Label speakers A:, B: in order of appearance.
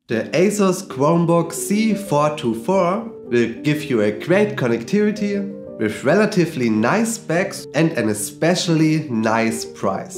A: The ASUS Chromebook C424 will give you a great connectivity with relatively nice specs and an especially nice price.